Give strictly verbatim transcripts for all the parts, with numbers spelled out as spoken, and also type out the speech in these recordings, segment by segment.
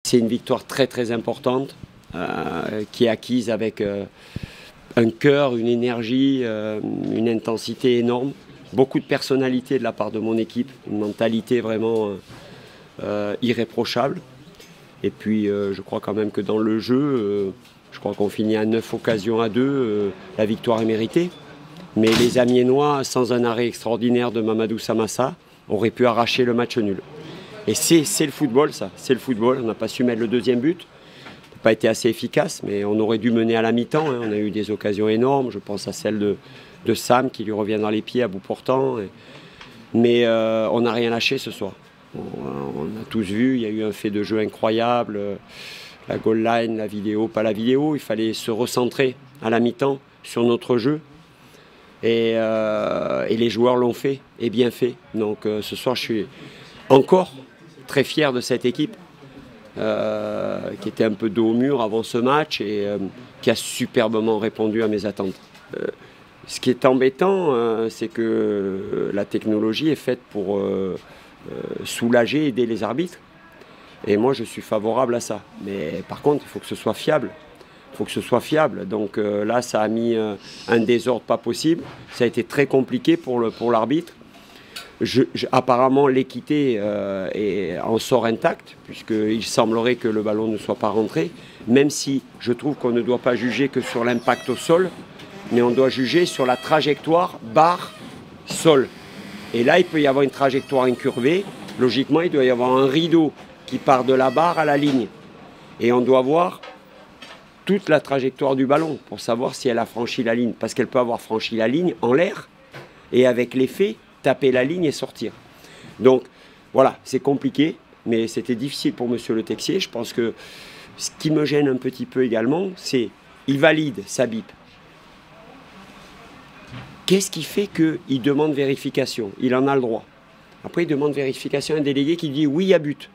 C'est une victoire très très importante euh, qui est acquise avec euh, un cœur, une énergie, euh, une intensité énorme. Beaucoup de personnalité de la part de mon équipe, une mentalité vraiment euh, irréprochable. Et puis euh, je crois quand même que dans le jeu, euh, je crois qu'on finit à neuf occasions à deux, euh, la victoire est méritée. Mais les Amiénois, sans un arrêt extraordinaire de Mamadou Samassa, auraient pu arracher le match nul. Et c'est le football, ça, c'est le football. On n'a pas su mettre le deuxième but. Ça n'a pas été assez efficace, mais on aurait dû mener à la mi-temps. Hein. On a eu des occasions énormes. Je pense à celle de, de Sam qui lui revient dans les pieds à bout portant. Et... Mais euh, on n'a rien lâché ce soir. On, on a tous vu, il y a eu un fait de jeu incroyable. La goal line, la vidéo, pas la vidéo. Il fallait se recentrer à la mi-temps sur notre jeu. Et, euh, et les joueurs l'ont fait, et bien fait. Donc euh, ce soir, je suis encore très fier de cette équipe euh, qui était un peu dos au mur avant ce match et euh, qui a superbement répondu à mes attentes. Euh, ce qui est embêtant, euh, c'est que la technologie est faite pour euh, euh, soulager, aider les arbitres. Et moi, je suis favorable à ça. Mais par contre, il faut que ce soit fiable. Il faut que ce soit fiable. Donc euh, là, ça a mis euh, un désordre pas possible. Ça a été très compliqué pour le, pour l'arbitre. Je, je, apparemment, l'équité euh, en sort intacte, puisqu'il semblerait que le ballon ne soit pas rentré, même si je trouve qu'on ne doit pas juger que sur l'impact au sol, mais on doit juger sur la trajectoire barre-sol. Et là, il peut y avoir une trajectoire incurvée. Logiquement, il doit y avoir un rideau qui part de la barre à la ligne. Et on doit voir toute la trajectoire du ballon pour savoir si elle a franchi la ligne. Parce qu'elle peut avoir franchi la ligne en l'air et avec l'effet, taper la ligne et sortir. Donc voilà, c'est compliqué, mais c'était difficile pour Monsieur Le Texier. Je pense que ce qui me gêne un petit peu également, c'est il valide sa bip. Qu'est-ce qui fait qu'il demande vérification? Il en a le droit. Après, il demande vérification à un délégué qui dit oui, il y a but.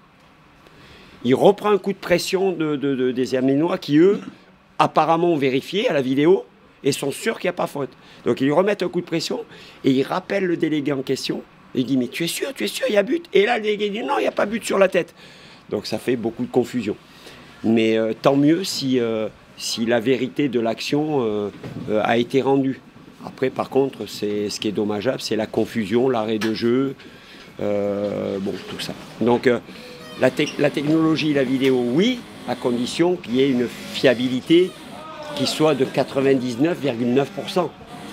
Il reprend un coup de pression de, de, de, des Amiénois qui, eux, apparemment ont vérifié à la vidéo et sont sûrs qu'il n'y a pas faute. Donc ils lui remettent un coup de pression et il rappelle le délégué en question. Et il dit mais tu es sûr, tu es sûr, il y a but? Et là le délégué dit non, il n'y a pas but sur la tête. Donc ça fait beaucoup de confusion. Mais euh, tant mieux si, euh, si la vérité de l'action euh, euh, a été rendue. Après par contre, c'est, ce qui est dommageable, c'est la confusion, l'arrêt de jeu, euh, bon tout ça. Donc euh, la, te la technologie, la vidéo, oui, à condition qu'il y ait une fiabilité qui soit de quatre-vingt-dix-neuf virgule neuf pour cent.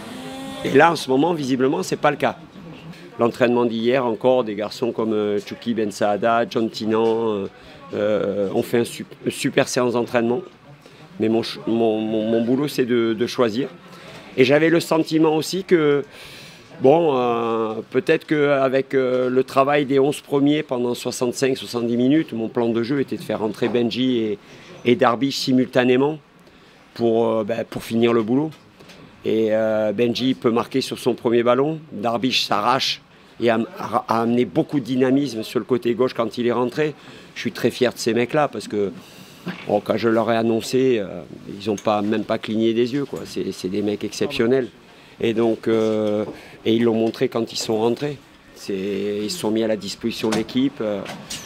Et là, en ce moment, visiblement, ce n'est pas le cas. L'entraînement d'hier, encore, des garçons comme euh, Chouki Ben Saada, John Tinan, euh, euh, ont fait un super, une super séance d'entraînement. Mais mon, mon, mon, mon boulot, c'est de, de choisir. Et j'avais le sentiment aussi que, bon, euh, peut-être qu'avec euh, le travail des onze premiers pendant soixante-cinq soixante-dix minutes, mon plan de jeu était de faire rentrer Benji et, et Darbiche simultanément. Pour, euh, ben, pour finir le boulot. Et euh, Benji peut marquer sur son premier ballon. Darbiche s'arrache et a, a, a amené beaucoup de dynamisme sur le côté gauche quand il est rentré. Je suis très fier de ces mecs-là parce que bon, quand je leur ai annoncé, euh, ils n'ont pas, même pas cligné des yeux. C'est des mecs exceptionnels. Et, donc, euh, et ils l'ont montré quand ils sont rentrés. Ils se sont mis à la disposition de l'équipe. Euh,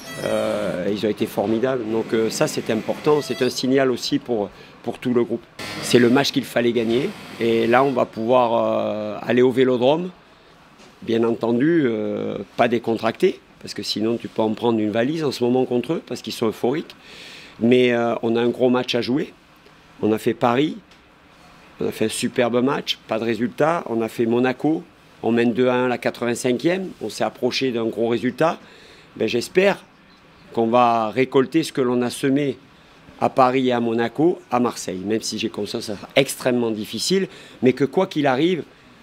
euh, ils ont été formidables. Donc euh, ça, c'est important. C'est un signal aussi pour... pour tout le groupe. C'est le match qu'il fallait gagner et là on va pouvoir euh, aller au Vélodrome, bien entendu euh, pas décontracté parce que sinon tu peux en prendre une valise en ce moment contre eux parce qu'ils sont euphoriques, mais euh, on a un gros match à jouer. On a fait Paris, on a fait un superbe match, pas de résultat. On a fait Monaco, on mène deux à un à la quatre-vingt-cinquième, on s'est approché d'un gros résultat. Ben, j'espère qu'on va récolter ce que l'on a semé à Paris et à Monaco, à Marseille, même si j'ai conscience que ça sera extrêmement difficile, mais que quoi qu'il arrive,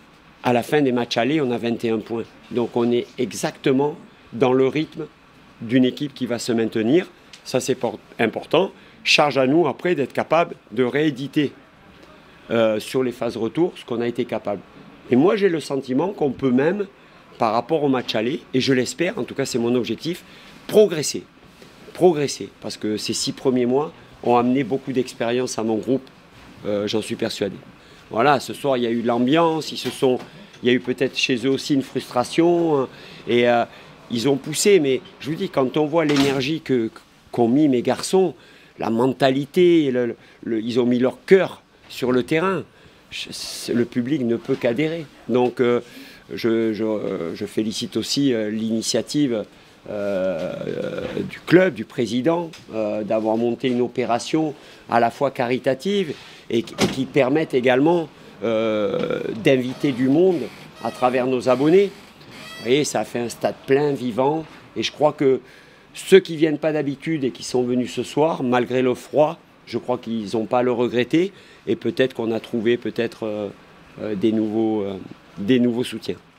à la fin des matchs allés, on a vingt et un points. Donc on est exactement dans le rythme d'une équipe qui va se maintenir. Ça c'est important. Charge à nous après d'être capable de rééditer euh, sur les phases retour ce qu'on a été capable. Et moi j'ai le sentiment qu'on peut même, par rapport au match aller, et je l'espère, en tout cas c'est mon objectif, progresser. Progresser, parce que ces six premiers mois ont amené beaucoup d'expérience à mon groupe, euh, j'en suis persuadé. Voilà, ce soir il y a eu de l'ambiance, ils se sont, il y a eu peut-être chez eux aussi une frustration, hein, et euh, ils ont poussé, mais je vous dis, quand on voit l'énergie que, qu'ont mis mes garçons, la mentalité, le, le, ils ont mis leur cœur sur le terrain. Je, le public ne peut qu'adhérer. Donc euh, je, je, je félicite aussi euh, l'initiative euh, du club, du président, euh, d'avoir monté une opération à la fois caritative et, et qui permette également euh, d'inviter du monde à travers nos abonnés. Vous voyez, ça a fait un stade plein, vivant, et je crois que ceux qui ne viennent pas d'habitude et qui sont venus ce soir, malgré le froid, je crois qu'ils n'ont pas à le regretter, et peut-être qu'on a trouvé peut-être euh, euh, des nouveaux, euh, des nouveaux soutiens.